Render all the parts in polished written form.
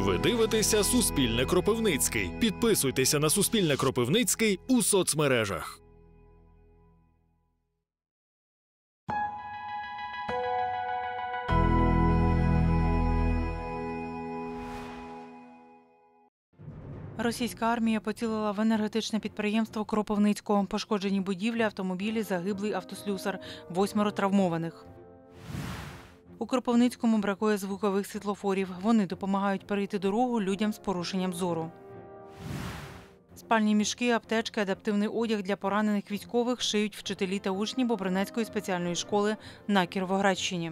Ви дивитеся «Суспільне Кропивницький». Підписуйтеся на «Суспільне Кропивницький» у соцмережах. Російська армія поцілила в енергетичне підприємство Кропивницького. Пошкоджені будівлі, автомобілі, загиблий автослюсар, 8 травмованих. У Кропивницькому бракує звукових світлофорів. Вони допомагають перейти дорогу людям з порушенням зору. Спальні мішки, аптечки, адаптивний одяг для поранених військових шиють вчителі та учні Бобринецької спеціальної школи на Кіровоградщині.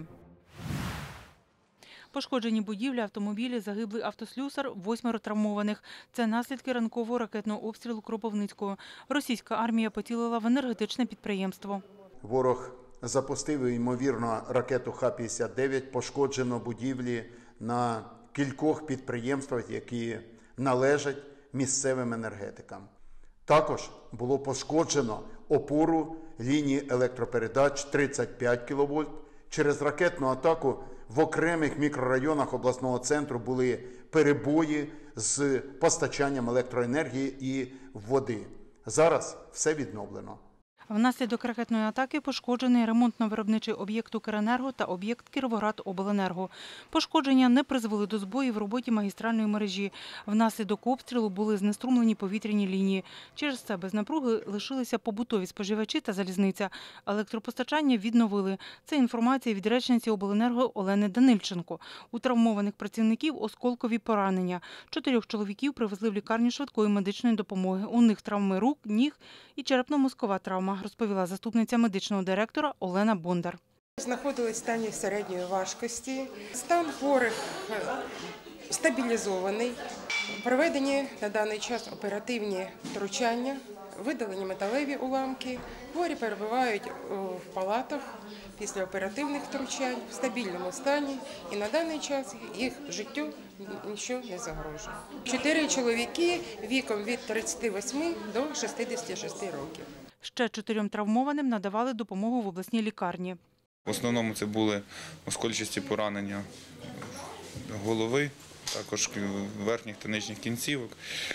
Пошкоджені будівлі, автомобілі, загиблий автослюсар, 8 травмованих. Це наслідки ранкового ракетного обстрілу Кропивницького. Російська армія поцілила в енергетичне підприємство. Ворог запустив, ймовірно, ракету Х-59. Пошкоджено будівлі на кількох підприємствах, які належать місцевим енергетикам. Також було пошкоджено опору лінії електропередач 35 кВт. Через ракетну атаку в окремих мікрорайонах обласного центру були перебої з постачанням електроенергії і води. Зараз все відновлено. Внаслідок ракетної атаки пошкоджений ремонтно-виробничий об'єкт «Укренерго» та об'єкт «Кіровоградобленерго». Пошкодження не призвели до збоїв в роботі магістральної мережі. Внаслідок обстрілу були знеструмлені повітряні лінії. Через це без напруги лишилися побутові споживачі та залізниця. Електропостачання відновили. Це інформація від речниці обленерго Олени Данильченко. У травмованих працівників осколкові поранення. 4 чоловіків привезли в лікарню швидкої медичної допомоги. У них травми рук, ніг і черепно-мозкова травма, розповіла заступниця медичного директора Олена Бондар. Знаходились в стані середньої важкості. Стан хворих стабілізований. Проведені на даний час оперативні втручання, видалені металеві уламки. Хворі перебувають в палатах після оперативних втручань в стабільному стані. І на даний час їх життю нічого не загрожує. 4 чоловіки віком від 38 до 66 років. Ще 4 травмованим надавали допомогу в обласній лікарні. В основному це були оскольчасті поранення голови, також верхніх та нижніх кінцівок.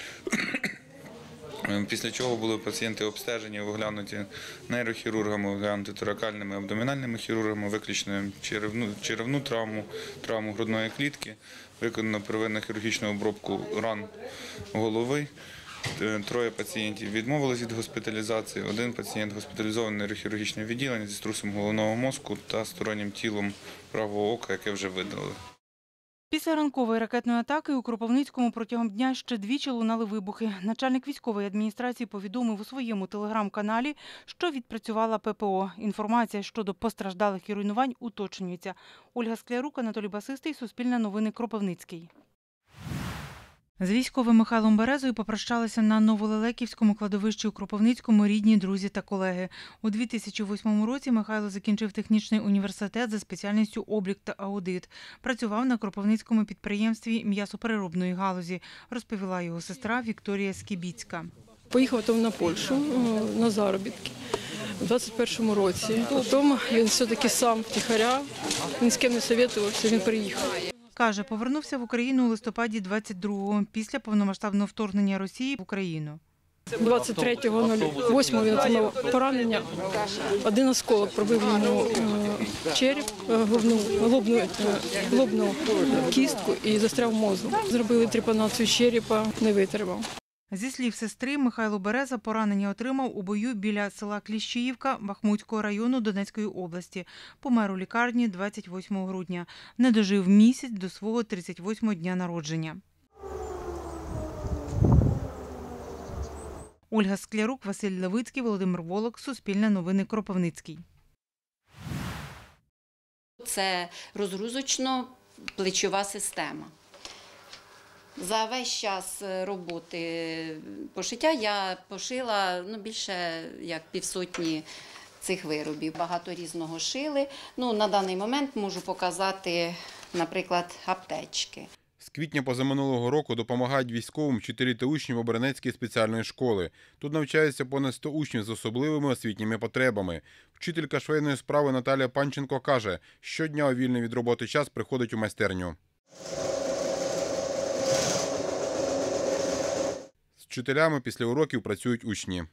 Після чого були пацієнти обстежені, оглянуті нейрохірургами, оглянуті торакальними, абдомінальними хірургами, виключно черевну травму, травму грудної клітки, виконано первинну хірургічну обробку ран голови. 3 пацієнтів відмовились від госпіталізації, 1 пацієнт госпіталізований в нейрохірургічне відділення зі струсом головного мозку та стороннім тілом правого ока, яке вже видалили. Після ранкової ракетної атаки у Кропивницькому протягом дня ще двічі лунали вибухи. Начальник військової адміністрації повідомив у своєму телеграм-каналі, що відпрацювала ППО. Інформація щодо постраждалих і руйнувань уточнюється. Ольга Склярук, Анатолій Басистий, Суспільне новини, Кропивницький. З військовим Михайлом Березою попрощалися на Новолелеківському кладовищі у Кропивницькому рідні, друзі та колеги. У 2008 році Михайло закінчив технічний університет за спеціальністю облік та аудит. Працював на Кропивницькому підприємстві м'ясопереробної галузі, розповіла його сестра Вікторія Скібіцька. Поїхав там на Польщу на заробітки у 2021 році. Потім він все-таки сам втихаря, ні з ким не советувався, він приїхав. Каже, повернувся в Україну у листопаді 22-го, після повномасштабного вторгнення Росії в Україну. 23.08 він отримав поранення, 1 осколок пробив йому череп, лобну кістку і застряв мозок. Зробили трепанацію черепа, не витримав. Зі слів сестри, Михайло Береза поранення отримав у бою біля села Кліщіївка Бахмутського району Донецької області. Помер у лікарні 28 грудня. Не дожив місяць до свого 38-го дня народження. Ольга Склярук, Василь Левицький, Володимир Волок, Суспільне новини, Кропивницький. Це розгрузочно-плечова система. За весь час роботи пошиття я пошила більше як 500 цих виробів. Багато різного шили. На даний момент можу показати, наприклад, аптечки. З квітня позаминулого року допомагають військовим вчителі та учні Бобринецької спеціальної школи. Тут навчається понад 100 учнів з особливими освітніми потребами. Вчителька швейної справи Наталія Панченко каже, щодня у вільний від роботи час приходить у майстерню. вчителями після уроків працюють учні.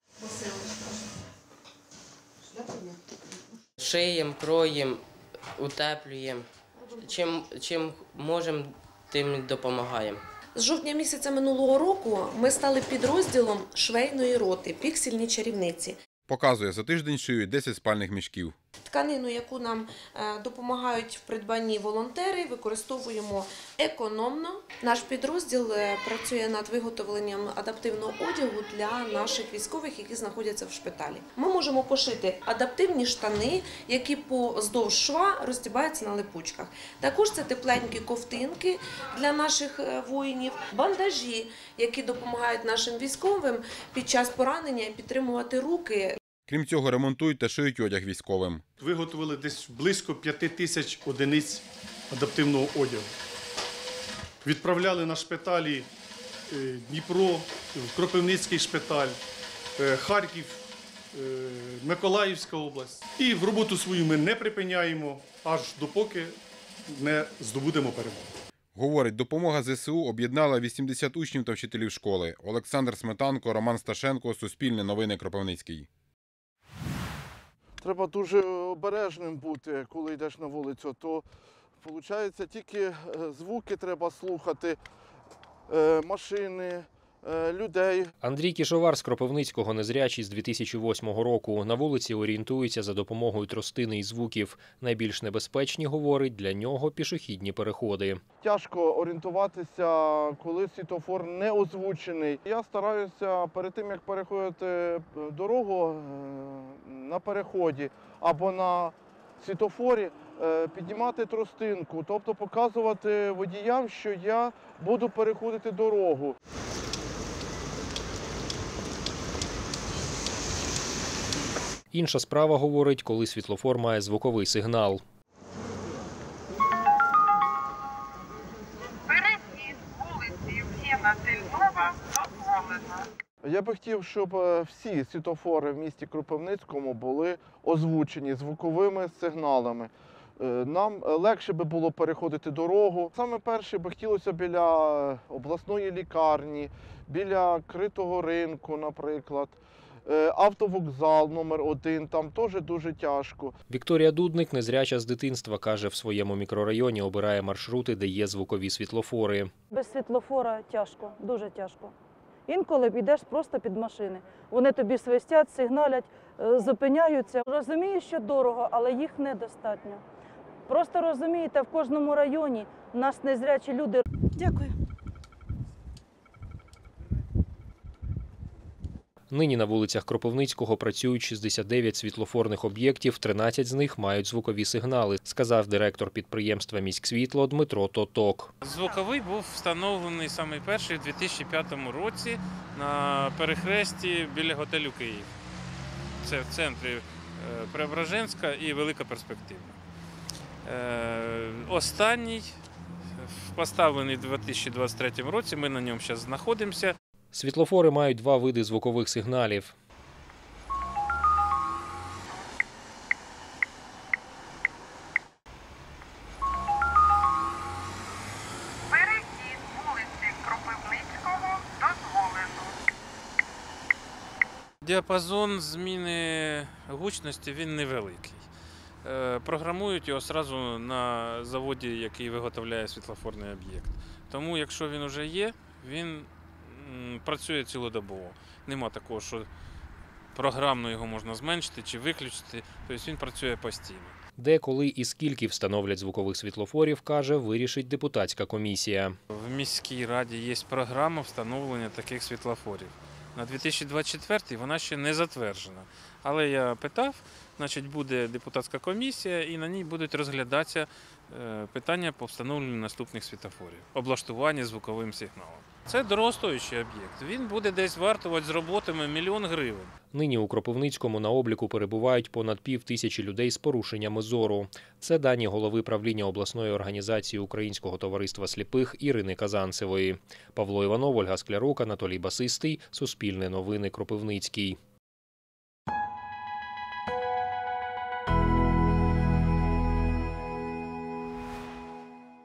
Шиємо, кроїмо, утеплюємо. Чим можемо, тим допомагаємо. З жовтня місяця минулого року ми стали підрозділом швейної роти «Піксельні чарівниці». Показує, за тиждень шиють 10 спальних мішків. Тканину, яку нам допомагають в придбанні волонтери, використовуємо економно. Наш підрозділ працює над виготовленням адаптивного одягу для наших військових, які знаходяться в шпиталі. Ми можемо пошити адаптивні штани, які поздовж шва розтібаються на липучках. Також це тепленькі ковтинки для наших воїнів, бандажі, які допомагають нашим військовим під час поранення підтримувати руки. Крім цього, ремонтують та шиють одяг військовим. Виготовили десь близько 5000 одиниць адаптивного одягу. Відправляли на шпиталі Дніпро, Кропивницький шпиталь, Харків, Миколаївська область. І в роботу свою ми не припиняємо, аж допоки не здобудемо перемогу. Говорить, допомога ЗСУ об'єднала 80 учнів та вчителів школи. Олександр Сметанко, Роман Сташенко, Суспільне новини, Кропивницький. Треба дуже обережним бути, коли йдеш на вулицю, то виходить тільки звуки треба слухати, машини, людей. Андрій Кішовар з Кропивницького незрячий з 2008 року. На вулиці орієнтується за допомогою тростини і звуків. Найбільш небезпечні, говорить, для нього пішохідні переходи. Тяжко орієнтуватися, коли світлофор не озвучений. Я стараюся перед тим, як переходити дорогу на переході або на світлофорі, піднімати тростинку, тобто показувати водіям, що я буду переходити дорогу. Інша справа, говорить, коли світлофор має звуковий сигнал. Перехід вулиці Євгена Тельнова дозволено. Я би хотів, щоб всі світлофори в місті Кропивницькому були озвучені звуковими сигналами. Нам легше би було переходити дорогу. Саме перше би хотілося біля обласної лікарні, біля критого ринку, наприклад. Автовокзал номер 1, там теж дуже тяжко. Вікторія Дудник, незряча з дитинства, каже, в своєму мікрорайоні обирає маршрути, де є звукові світлофори. Без світлофора тяжко, дуже тяжко. Інколи йдеш просто під машини. Вони тобі свистять, сигналять, зупиняються. Розумію, що дорого, але їх недостатньо. Просто розумієте, в кожному районі у нас незрячі люди. Дякую. Нині на вулицях Кропивницького працюють 69 світлофорних об'єктів, 13 з них мають звукові сигнали, сказав директор підприємства «Міськсвітло» Дмитро Тоток. Звуковий був встановлений саме перший у 2005 році на перехресті біля готелю «Київ». Це в центрі Преображенська і Велика Перспективна. Останній поставлений у 2023 році, ми на ньому зараз знаходимося. Світлофори мають два види звукових сигналів. Перехід вулиці Кропивницького дозволено. Діапазон зміни гучності він невеликий. Програмують його одразу на заводі, який виготовляє світлофорний об'єкт. Тому, якщо він вже є, він працює цілодобово. Нема такого, що програмно його можна зменшити чи виключити, тобто він працює постійно. Де, коли і скільки встановлять звукових світлофорів, каже, вирішить депутатська комісія. В міській раді є програма встановлення таких світлофорів. На 2024 вона ще не затверджена. Але я питав, значить, буде депутатська комісія і на ній будуть розглядатися питання по встановленню наступних світлофорів, облаштування звуковим сигналом. Це дорогостоящий об'єкт. Він буде десь вартувати з роботами 1 мільйон гривень. Нині у Кропивницькому на обліку перебувають понад 5000 людей з порушеннями зору. Це дані голови правління обласної організації Українського товариства сліпих Ірини Казанцевої. Павло Іванов, Ольга Склярук, Анатолій Басистий, Суспільне новини, Кропивницький.